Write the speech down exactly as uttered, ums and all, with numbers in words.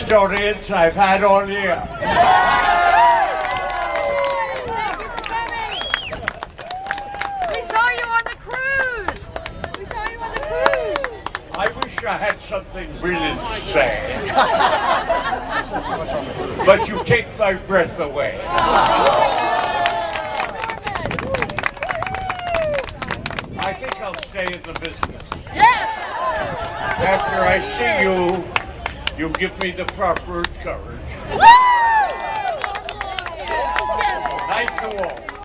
best audience I've had all year. We saw you on the cruise. We saw you on the cruise. I wish I had something brilliant to say. But you take my breath away. I think I'll stay in the business. Yes. After I see you, you give me the proper courage. Woo! Night to all.